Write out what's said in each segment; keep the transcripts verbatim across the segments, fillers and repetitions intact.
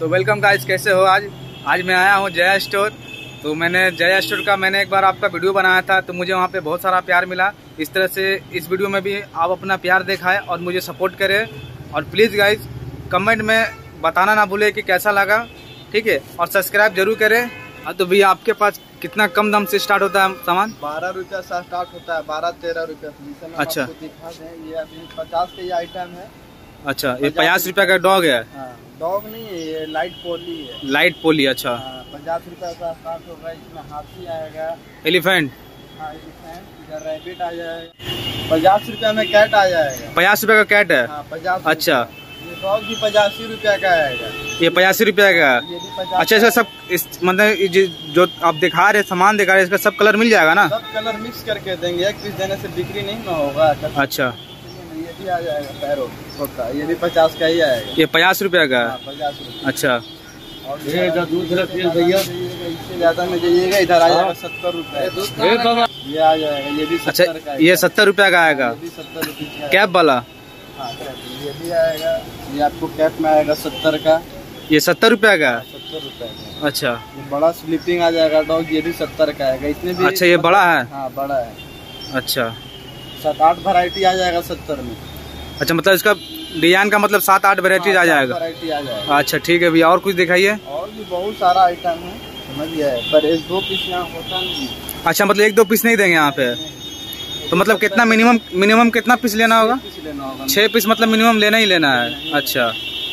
तो welcome guys, कैसे हो। आज आज मैं आया हूँ जया स्टोर। तो मैंने जया स्टोर का मैंने एक बार आपका वीडियो बनाया था, तो मुझे वहाँ पे बहुत सारा प्यार मिला। इस तरह से इस वीडियो में भी आप अपना प्यार दिखाएं और मुझे सपोर्ट करें। और प्लीज़ गाइस कमेंट में बताना ना भूले कि कैसा लगा, ठीक है। और सब्सक्राइब जरूर करें। हाँ तो भैया आपके पास कितना कम दाम से स्टार्ट होता है सामान? बारह रुपया से स्टार्ट होता है, बारह तेरह रुपया। अच्छा, दिखा दें, ये अभी पचास का ये आइटम है। अच्छा, ये पचास रुपया का डॉग है? डॉग नहीं है, ये लाइट पोली है। लाइट पोली, अच्छा। पचास रुपया का स्टार्ट होगा। इसमें हाथी आएगा, एलिफेंट, हाँ एलिफेंट, इधर रैबिट आ जाएगा। पचास रुपया में कैट आ जाएगा। पचास रुपया का कैट है? हाँ, पचास। अच्छा, ये डॉग भी पचासी रुपया का आएगा। ये पचासी रुपया का? ये भी पचास। अच्छा, इसका सब इस मतलब जो आप दिखा रहे सामान दिखा रहे इसका सब कलर मिल जाएगा ना? सब कलर मिक्स करके देंगे, एक पीस देने से बिक्री नहीं ना होगा। अच्छा, ये भी आ जाएगा पैरोट होता, ये भी पचास का ही आएगा। ये पचास रुपया का? पचास रुपया। अच्छा, और ये भैया इससे ज्यादा में जाइएगा, इधर आ जाएगा सत्तर रुपया। ये आ जाएगा, ये भी सत्तर का। ये सत्तर रुपया का आएगा? सत्तर रुपया। कैप वाला? हाँ, ये भी आएगा। ये आपको कैप में आएगा सत्तर का। ये सत्तर रुपया का? सत्तर रुपया का। अच्छा, ये बड़ा स्लीपिंग आ जाएगा डॉग, ये भी सत्तर का आएगा। इसमें भी अच्छा, ये बड़ा है? हाँ, बड़ा है। अच्छा, सात आठ वैरायटी आ जाएगा सत्तर में। अच्छा, मतलब इसका डिजाइन का मतलब सात आठ वैरायटी आ जाएगा? वैरायटी आ जाएगा। अच्छा ठीक है भैया, और कुछ दिखाइए। और भी बहुत सारा आइटम है, समझ गया है, पर एक दो पीस यहाँ होता नहीं। अच्छा, मतलब एक दो पीस नहीं देंगे यहाँ पे? तो मतलब कितना मिनिमम मिनिमम कितना पीस लेना होगा? छह पीस मतलब मिनिमम लेना ही लेना है। अच्छा,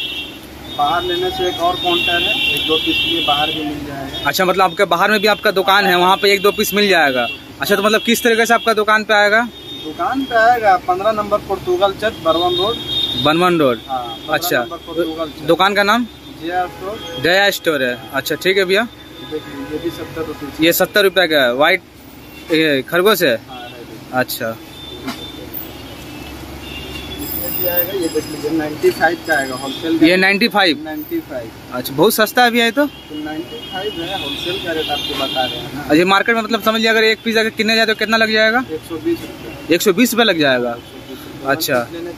बाहर लेने से एक और काउंटर है, एक दो पीस लिए बाहर भी मिल जाएगा। अच्छा, मतलब आपके बाहर में भी आपका दुकान है, वहाँ पे एक दो पीस मिल जाएगा। अच्छा, तो मतलब किस तरीके से आपका दुकान पे आएगा? दुकान पे आएगा पंद्रह number Portugal church, Barwan road. Barwan road, अच्छा। दुकान का नाम जया स्टोर? जया स्टोर है। अच्छा ठीक है भैया, ये भी सत्तर रुपये। ये सत्तर रुपया का है, व्हाइट खरगोश है? अच्छा, आएगा, ये देख लीजिए नाइन्टी फाइव का आएगा होलसेल। ये नाइन्टी फाइव? Ninety five. अच्छा, बहुत सस्ता है भैया ये तो। नाइन्टी फाइव है होलसेल का रेट, आपको बता रहे हैं। अच्छा, मार्केट में मतलब समझिए अगर एक पीस अगर कितने जाए तो कितना लग जाएगा? एक सौ बीस रुपये। एक सौ बीस रुपये लग जाएगा? अच्छा,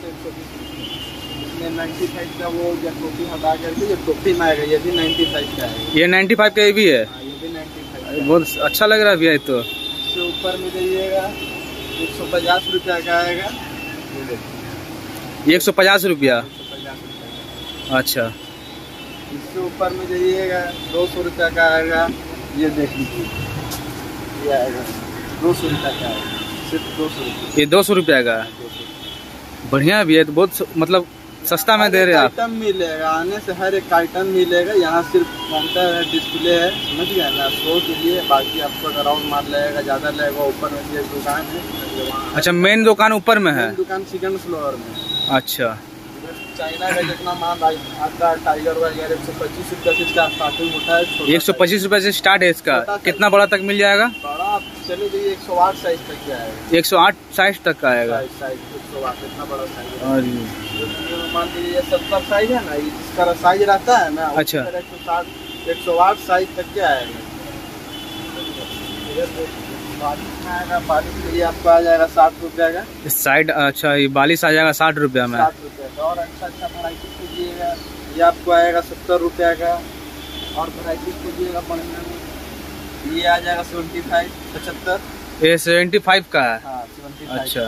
नाइन्टी फाइव का वो टोपी हटा करके ये टोपी में आएगा, ये भी नाइन्टी फाइव का है। ये नाइन्टी फाइव का ये भी है? ये भी नाइन्टी फाइव। बहुत अच्छा लग रहा है भैया ये तो। इससे ऊपर में जाइएगा एक सौ पचास रुपया का आएगा। एक सौ पचास रुपया? अच्छा, इससे ऊपर में जाइएगा दो सौ रुपया का आएगा। ये देख लीजिए, ये आएगा दो सौ रुपया का आएगा, सिर्फ दो सौ रुपया। ये दो सौ रुपया का? बढ़िया भी है तो, बहुत मतलब सस्ता में दे रहे हैं आप। आइटम मिलेगा, आने से हर एक आइटम मिलेगा। यहाँ सिर्फ काउंटर है, डिस्प्ले है, समझ गया ना, शो के लिए। बाकी आपको राउंड मार लगेगा, ज्यादा लगेगा। ऊपर में ये दुकान है। अच्छा, मेन दुकान ऊपर में है? दुकान सेकंड फ्लोर में। अच्छा, चाइना का जितना माल आता है, टाइगर वगैरह, एक सौ पच्चीस रुपया से इसका स्टार्टिंग होता है। एक सौ पच्चीस रुपये से स्टार्ट है इसका? कितना बड़ा तक मिल जाएगा? बड़ा चले जाइए एक सौ आठ साइज तक आएगा। एक सौ आठ साइज तक का आएगा? साइज एक सौ आठ, इतना बड़ा साइज। मान लीजिए सत्तर साइज है ना, इसका साइज रहता है ना। अच्छा, एक सौ साठ एक सौ आठ साइज तक क्या आएगा। बालिश में आएगा, बालिश के लिए आपको आ जाएगा साठ रुपया का साइड। अच्छा, ये बालिश आ जाएगा साठ रुपया में? साठ रुपया का। और अच्छा अच्छा वैरायटी कीजिएगा, ये आपको आएगा सत्तर रुपया का। और वैरायटी कीजिएगा बढ़िया में, ये आ जाएगा सेवेंटी फाइव, पचहत्तर। ये सेवेंटी फाइव का है? हाँ, सेवेंटी फाइव। अच्छा,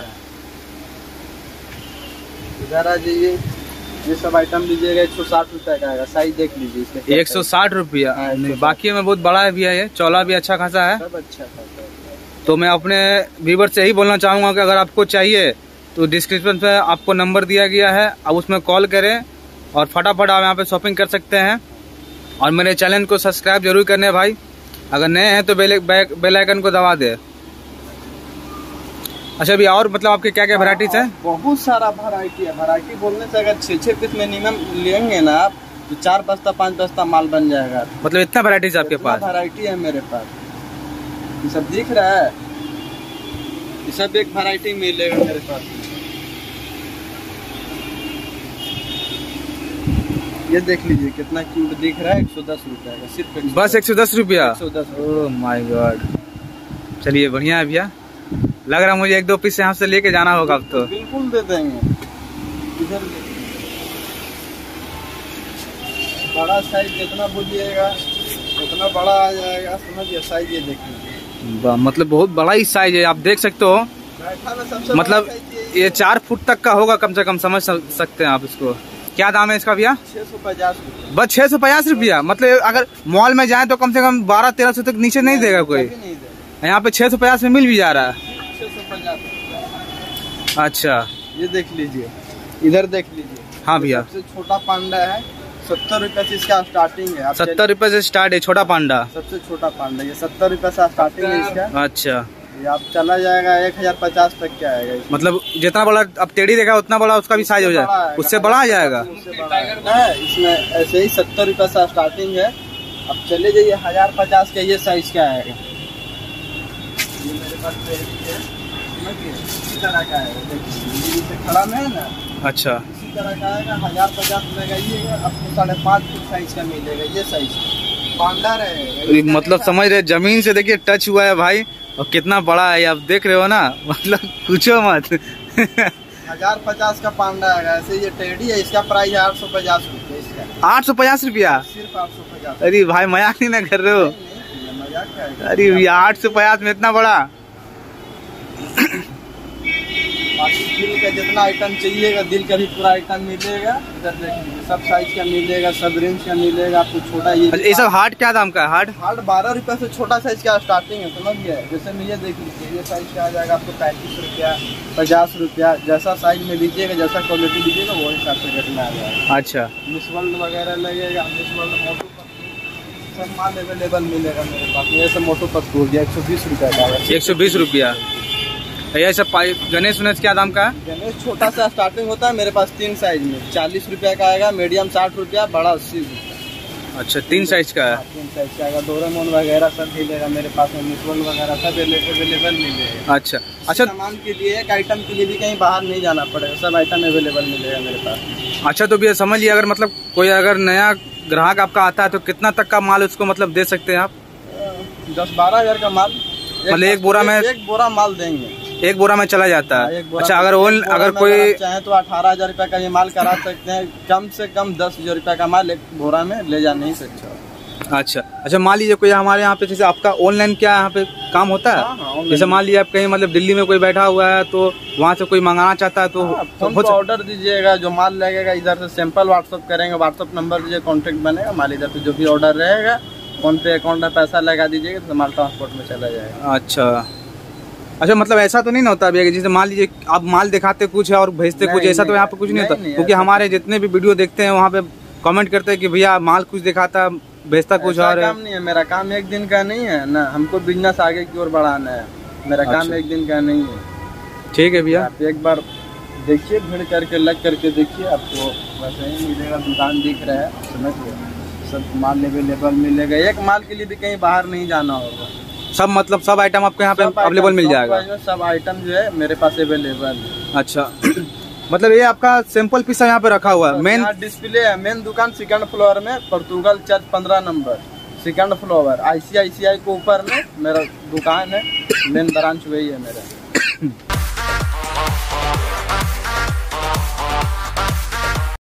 इधर आ जाइए, ये सब आइटम लीजिएगा एक सौ साठ रुपया का आएगा। साइज देख लीजिए, एक सौ साठ रुपया। बाकी में बहुत बड़ा है भैया, ये चौला भी अच्छा खासा है, सब अच्छा खासा है। तो मैं अपने व्यूअर से यही बोलना चाहूँगा कि अगर आपको चाहिए तो डिस्क्रिप्शन पे आपको नंबर दिया गया है, आप उसमें कॉल करें और फटाफट आप यहाँ पे शॉपिंग कर सकते हैं। और मेरे चैनल को सब्सक्राइब जरूर करने भाई, अगर नए हैं तो बेल बेल आइकन को दबा दे। अच्छा भैया, और मतलब आपके क्या क्या वैराइटीज है? बहुत सारा वैरायटी है। वैरायटी बोलने से अगर छः छः पीस मिनिमम लेंगे ना आप, तो चार बस्ता पाँच बस्ता माल बन जाएगा। मतलब इतना वैराइटीज आपके पास? वैरायटी है मेरे पास, ये सब दिख रहा है, ये सब एक वैरायटी मिलेगा मेरे पास। ये देख लीजिए कितना क्यूट दिख रहा है, एक सौ दस रुपया का सिर्फ। बस एक सौ दस रुपया? एक सौ दस। ओह माय गॉड, चलिए बढ़िया है भैया। लग रहा है मुझे एक दो पीस यहाँ से लेके जाना होगा अब तो। बिल्कुल दे देंगे। इधर बड़ा साइज जितना बोलिएगा उतना बड़ा आ जाएगा, समझिए। साइज ये देख लीजिए, मतलब बहुत बड़ा ही साइज है, आप देख सकते हो। मतलब ये चार फुट तक का होगा कम से कम, समझ सकते हैं आप इसको। क्या दाम है इसका भैया? छह सौ पचास बस छह सौ पचास रुपया। मतलब अगर मॉल में जाए तो कम से कम बारह तेरह सौ तक नीचे नहीं देगा कोई, यहाँ पे छह सौ पचास में मिल भी जा रहा है। छह सौ पचास। अच्छा, ये देख लीजिए, इधर देख लीजिए। हाँ भैया, सबसे छोटा पांडा है, सत्तर रुपए से इसका स्टार्टिंग है। सत्तर रुपए से स्टार्ट है छोटा पांडा, सबसे छोटा पांडा ये सत्तर रुपए से स्टार्टिंग है इसका। अच्छा, ये आप चला जाएगा एक हजार पचास तक क्या आएगा। मतलब जितना बड़ा अब टेढ़ी देखा उतना बड़ा उसका भी साइज हो जाएगा, उससे बड़ा आ जाएगा। इसमें ऐसे ही सत्तर रुपए से स्टार्टिंग है। अब चले जाइए हजार पचास का ये साइज क्या आएगा। ये मेरे पास इसी तरह का है, देखिए खड़ा में है ना। अच्छा, इसी तरह का आएगा, हजार पचास में लगाइएगा, आपको साढ़े पाँच फुट साइज का मिलेगा। ये साइज पांडा रहेगा। मतलब समझ रहे, जमीन से देखिए टच हुआ है भाई, और कितना बड़ा है आप देख रहे हो ना, मतलब पूछो मत। हजार पचास का पांडा है। ऐसे ये टेढ़ी है, इसका प्राइस है आठ सौ पचास रुपये इसका। आठ सौ पचास रुपया सिर्फ आठ सौ पचास। अरे भाई मजाक नहीं ना कर रहे हो? मजाक क्या है? अरे भैया आठ सौ पचास में इतना बड़ा। बाकी दिल का जितना आइटम चाहिएगा, दिल का भी पूरा आइटम मिलेगा। इधर देखिए सब साइज का मिलेगा, सब रेंज का मिलेगा आपको। छोटा ये ये सब हार्ड क्या दाम का है? हार्ड हार्ड बारह रुपए से छोटा साइज का स्टार्टिंग है, समझ गए। जैसे में ये देख लीजिए, ये साइज का आ जाएगा आपको पैंतीस रुपया, पचास रुपया। जैसा साइज में लीजिएगा, जैसा क्वालिटी लीजिएगा, वो हिसाब से रेट में आ जाएगा। अच्छा, मिस वर्ल्ड वगैरह लगेगा, मिस वर्ल्ड मोटो सब माल अवेलेबल मिलेगा मेरे पास। ये सब मोटो पत्तू हो गया एक सौ बीस रुपया का। एक सौ बीस रुपया। ये सब गणेश उनेश क्या दाम का है? गणेश छोटा सा स्टार्टिंग होता है मेरे पास तीन साइज में, चालीस रुपया का आएगा, मीडियम साठ रुपया, बड़ा अस्सी रुपया। अच्छा, तीन साइज का है। तीन साइज का आएगा। डोरेमोन वगैरह सब मिलेगा मेरे पास में, मिसवल वगैरह सब अवेलेबल मिलेगा। अच्छा अच्छा, सामान के लिए एक आइटम के लिए भी कहीं बाहर नहीं जाना पड़ेगा, सब आइटम अवेलेबल मिलेगा मेरे पास। अच्छा, तो भैया समझिए, अगर मतलब कोई अगर नया ग्राहक आपका आता है तो कितना तक का माल उसको मतलब दे सकते हैं आप? दस बारह हजार का माल, मतलब एक बोरा में एक बोरा माल देंगे, एक बोरा में चला जाता है। अच्छा, अगर ओन अगर कोई चाहे तो अठारह हजार रुपया का ये माल करा सकते हैं। कम से कम दस हजार रुपया का माल एक बोरा में ले जा नहीं सकते। अच्छा अच्छा, मान लीजिए कोई हमारे यहाँ पे, जैसे आपका ऑनलाइन क्या यहाँ पे काम होता है? हाँ, हाँ, जैसे मान लीजिए आप कहीं मतलब दिल्ली में कोई बैठा हुआ है तो वहाँ से कोई मंगाना चाहता है तो फोन पे ऑर्डर दीजिएगा, जो माल लगेगा इधर से सैंपल व्हाट्सअप करेंगे, व्हाट्सअप नंबर दीजिए, कॉन्टेक्ट बनेगा, माल इधर पे जो भी ऑर्डर रहेगा फोन पे अकाउंट में पैसा लगा दीजिएगा तो माल ट्रांसपोर्ट में चला जाएगा। अच्छा अच्छा, मतलब ऐसा तो नहीं ना होता भैया, जैसे मान लीजिए आप माल दिखाते कुछ है और भेजते कुछ, ऐसा तो यहाँ पे कुछ नहीं होता? क्योंकि हमारे जितने भी वीडियो देखते हैं वहाँ पे कमेंट करते हैं कि भैया माल कुछ दिखाता भेजता कुछ और है। काम नहीं है मेरा, काम एक दिन का नहीं है ना, हमको बिजनेस आगे की ओर बढ़ाना है। मेरा काम एक दिन का नहीं है। ठीक है भैया, आप एक बार देखिए, भीड़ करके लग करके देखिए, आपको वैसे ही मिलेगा। दुकान दिख रहा है, समझ गए, सब माल अवेलेबल मिलेगा। एक माल के लिए भी कहीं बाहर नहीं जाना होगा। सब मतलब सब आइटम आपको यहाँ पे अवेलेबल मिल जाएगा? सब आइटम जो है मेरे पास अवेलेबल है। अच्छा, मतलब ये आपका सैंपल पीस यहाँ पे रखा हुआ है? मेन डिस्प्ले है, मेन दुकान सेकंड फ्लोर में, पोर्तुगल चर्च पंद्रह नंबर, सेकंड फ्लोर, आईसीआईसीआई के ऊपर में मेरा दुकान है। मेन ब्रांच वही है मेरा।